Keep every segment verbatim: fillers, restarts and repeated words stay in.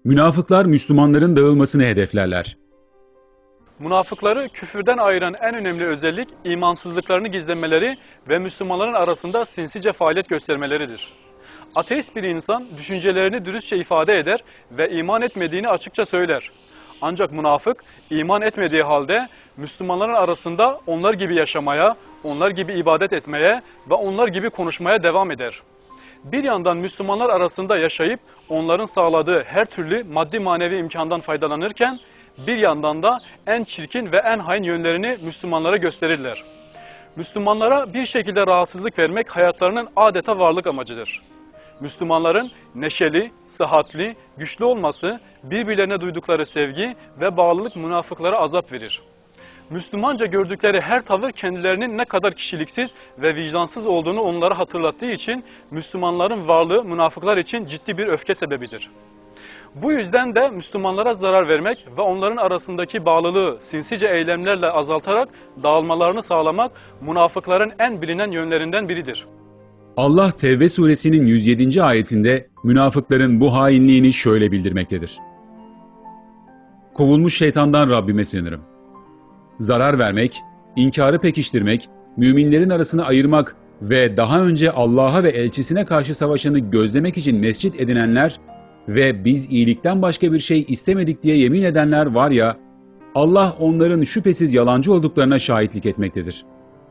Münafıklar Müslümanların dağılmasını hedeflerler. Münafıkları küfürden ayıran en önemli özellik imansızlıklarını gizlemeleri ve Müslümanların arasında sinsice faaliyet göstermeleridir. Ateist bir insan düşüncelerini dürüstçe ifade eder ve iman etmediğini açıkça söyler. Ancak münafık iman etmediği halde Müslümanların arasında onlar gibi yaşamaya, onlar gibi ibadet etmeye ve onlar gibi konuşmaya devam eder. Bir yandan Müslümanlar arasında yaşayıp onların sağladığı her türlü maddi manevi imkandan faydalanırken bir yandan da en çirkin ve en hain yönlerini Müslümanlara gösterirler. Müslümanlara bir şekilde rahatsızlık vermek hayatlarının adeta varlık amacıdır. Müslümanların neşeli, sıhhatli, güçlü olması, birbirlerine duydukları sevgi ve bağlılık münafıklara azap verir. Müslümanca gördükleri her tavır kendilerinin ne kadar kişiliksiz ve vicdansız olduğunu onlara hatırlattığı için Müslümanların varlığı münafıklar için ciddi bir öfke sebebidir. Bu yüzden de Müslümanlara zarar vermek ve onların arasındaki bağlılığı sinsice eylemlerle azaltarak dağılmalarını sağlamak münafıkların en bilinen yönlerinden biridir. Allah Tevbe suresinin yüz yedinci ayetinde münafıkların bu hainliğini şöyle bildirmektedir. Kovulmuş şeytandan Rabbime sığınırım. Zarar vermek, inkarı pekiştirmek, müminlerin arasını ayırmak ve daha önce Allah'a ve elçisine karşı savaşanı gözlemek için mescit edinenler ve biz iyilikten başka bir şey istemedik diye yemin edenler var ya, Allah onların şüphesiz yalancı olduklarına şahitlik etmektedir.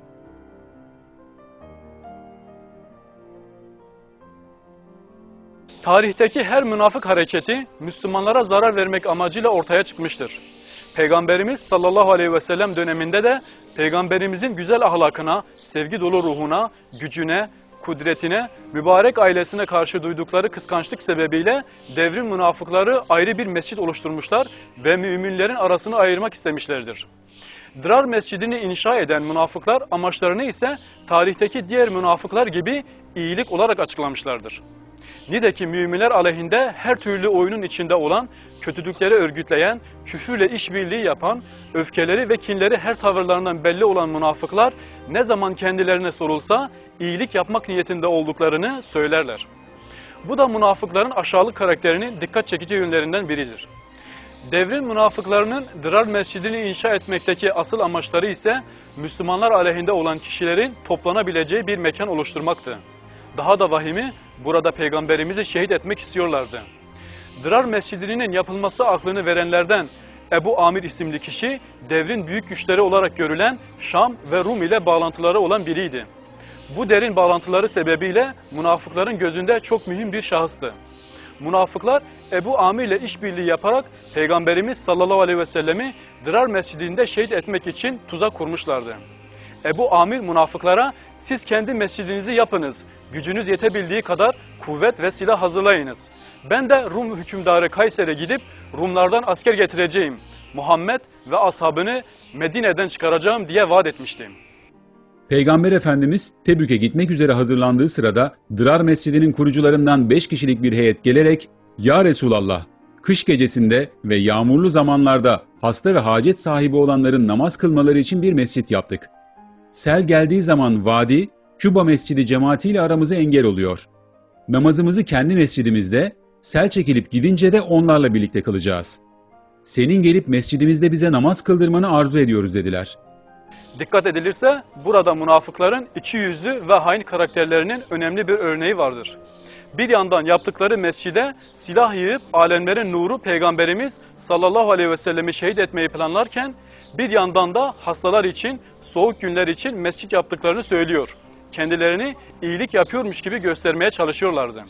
Tarihteki her münafık hareketi Müslümanlara zarar vermek amacıyla ortaya çıkmıştır. Peygamberimiz sallallahu aleyhi ve sellem döneminde de Peygamberimizin güzel ahlakına, sevgi dolu ruhuna, gücüne, kudretine, mübarek ailesine karşı duydukları kıskançlık sebebiyle devrin münafıkları ayrı bir mescit oluşturmuşlar ve müminlerin arasını ayırmak istemişlerdir. Dırar mescidini inşa eden münafıklar amaçlarını ise tarihteki diğer münafıklar gibi iyilik olarak açıklamışlardır. Nitekim müminler aleyhinde her türlü oyunun içinde olan, kötülükleri örgütleyen, küfürle işbirliği yapan, öfkeleri ve kinleri her tavırlarından belli olan münafıklar ne zaman kendilerine sorulsa iyilik yapmak niyetinde olduklarını söylerler. Bu da münafıkların aşağılık karakterinin dikkat çekici yönlerinden biridir. Devrin münafıklarının Dırar mescidini inşa etmekteki asıl amaçları ise Müslümanlar aleyhinde olan kişilerin toplanabileceği bir mekan oluşturmaktı. Daha da vahimi, burada Peygamberimizi şehit etmek istiyorlardı. Dırar mescidinin yapılması aklını verenlerden Ebu Amir isimli kişi, devrin büyük güçleri olarak görülen Şam ve Rum ile bağlantıları olan biriydi. Bu derin bağlantıları sebebiyle münafıkların gözünde çok mühim bir şahıstı. Münafıklar Ebu Amir ile işbirliği yaparak Peygamberimiz sallallahu aleyhi ve sellemi Dırar mescidinde şehit etmek için tuzak kurmuşlardı. Ebu Amir münafıklara siz kendi mescidinizi yapınız, gücünüz yetebildiği kadar kuvvet ve silah hazırlayınız. Ben de Rum hükümdarı Kayser'e gidip Rumlardan asker getireceğim. Muhammed ve ashabını Medine'den çıkaracağım diye vaat etmiştim. Peygamber Efendimiz Tebük'e gitmek üzere hazırlandığı sırada Dırar Mescidi'nin kurucularından beş kişilik bir heyet gelerek "Ya Resulallah, kış gecesinde ve yağmurlu zamanlarda hasta ve hacet sahibi olanların namaz kılmaları için bir mescit yaptık. Sel geldiği zaman vadi, Küba Mescidi cemaatiyle aramıza engel oluyor. Namazımızı kendi mescidimizde, sel çekilip gidince de onlarla birlikte kılacağız. Senin gelip mescidimizde bize namaz kıldırmanı arzu ediyoruz" dediler. Dikkat edilirse burada münafıkların ikiyüzlü ve hain karakterlerinin önemli bir örneği vardır. Bir yandan yaptıkları mescide silah yığıp alemlerin nuru Peygamberimiz sallallahu aleyhi ve sellemi şehit etmeyi planlarken bir yandan da hastalar için, soğuk günler için mescit yaptıklarını söylüyor. Kendilerini iyilik yapıyormuş gibi göstermeye çalışıyorlardı.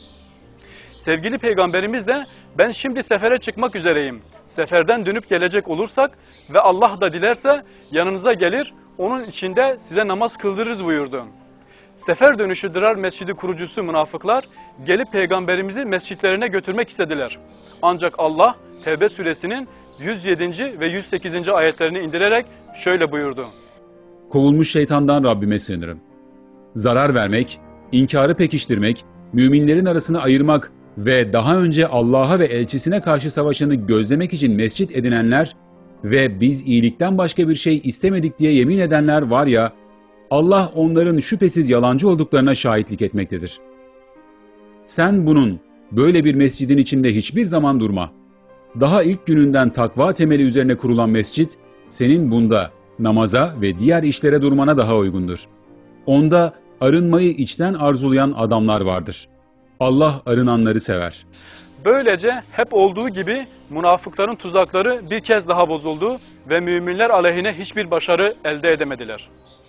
Sevgili Peygamberimiz de ben şimdi sefere çıkmak üzereyim. Seferden dönüp gelecek olursak ve Allah da dilerse yanınıza gelir, onun içinde size namaz kıldırırız buyurdu. Sefer dönüşü Dırar Mescidi kurucusu münafıklar gelip Peygamberimizi mescitlerine götürmek istediler. Ancak Allah Tevbe suresinin yüz yedinci ve yüz sekizinci ayetlerini indirerek şöyle buyurdu. Kovulmuş şeytandan Rabbime sığınırım. Zarar vermek, inkarı pekiştirmek, müminlerin arasını ayırmak ve daha önce Allah'a ve elçisine karşı savaşanı gözlemek için mescit edinenler ve biz iyilikten başka bir şey istemedik diye yemin edenler var ya, Allah onların şüphesiz yalancı olduklarına şahitlik etmektedir. Sen bunun, böyle bir mescidin içinde hiçbir zaman durma. Daha ilk gününden takva temeli üzerine kurulan mescit, senin bunda namaza ve diğer işlere durmana daha uygundur. Onda arınmayı içten arzulayan adamlar vardır. Allah arınanları sever. Böylece hep olduğu gibi münafıkların tuzakları bir kez daha bozuldu ve müminler aleyhine hiçbir başarı elde edemediler.